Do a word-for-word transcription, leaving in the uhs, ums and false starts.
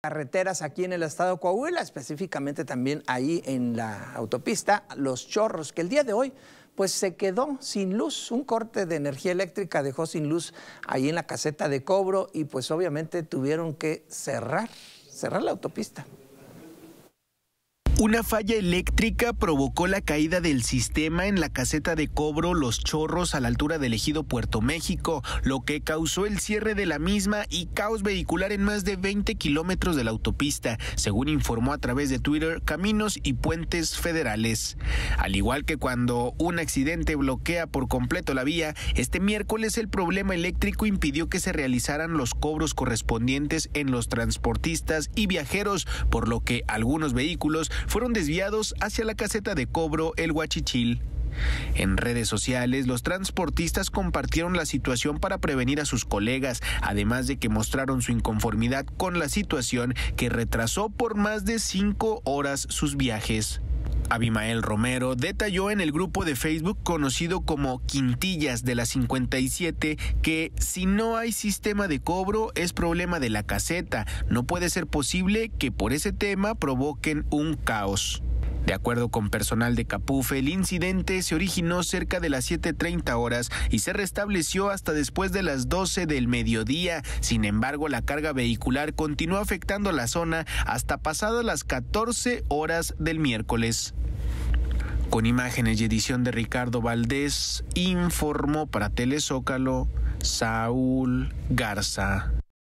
carreteras aquí en el estado de Coahuila, específicamente también ahí en la autopista Los Chorros, que el día de hoy pues se quedó sin luz. Un corte de energía eléctrica dejó sin luz ahí en la caseta de cobro y pues obviamente tuvieron que cerrar, cerrar la autopista. Una falla eléctrica provocó la caída del sistema en la caseta de cobro Los Chorros a la altura del ejido Puerto México, lo que causó el cierre de la misma y caos vehicular en más de veinte kilómetros de la autopista, según informó a través de Twitter Caminos y Puentes Federales. Al igual que cuando un accidente bloquea por completo la vía, este miércoles el problema eléctrico impidió que se realizaran los cobros correspondientes en los transportistas y viajeros, por lo que algunos vehículos fueron desviados hacia la caseta de cobro El Huachichil. En redes sociales, los transportistas compartieron la situación para prevenir a sus colegas, además de que mostraron su inconformidad con la situación que retrasó por más de cinco horas sus viajes. Abimael Romero detalló en el grupo de Facebook conocido como Quintillas de la cincuenta y siete que si no hay sistema de cobro es problema de la caseta. No puede ser posible que por ese tema provoquen un caos. De acuerdo con personal de Capufe, el incidente se originó cerca de las siete treinta horas y se restableció hasta después de las doce del mediodía. Sin embargo, la carga vehicular continuó afectando la zona hasta pasadas las catorce horas del miércoles. Con imágenes y edición de Ricardo Valdés, informó para Telezócalo Saúl Garza.